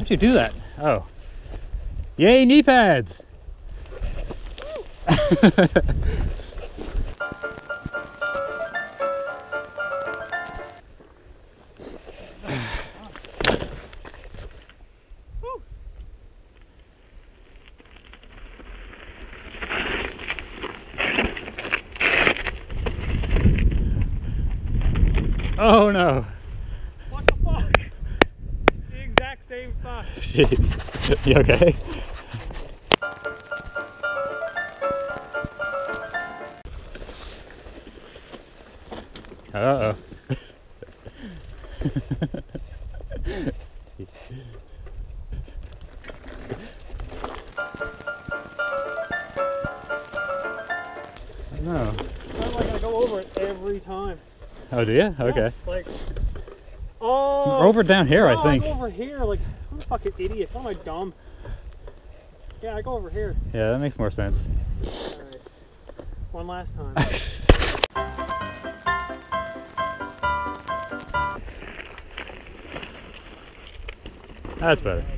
How'd you do that? Oh. Yay, knee pads! Oh no. What the fuck? The exact same spot. Jeez. You okay? Uh-oh. No. I'm like I go over it every time. Oh, do you? Okay. Yeah, like, oh, Over down here, no, I think. I go over here. Like, I'm a fucking idiot. What am I dumb? Yeah, I go over here. Yeah, that makes more sense. All right. One last time. That's better.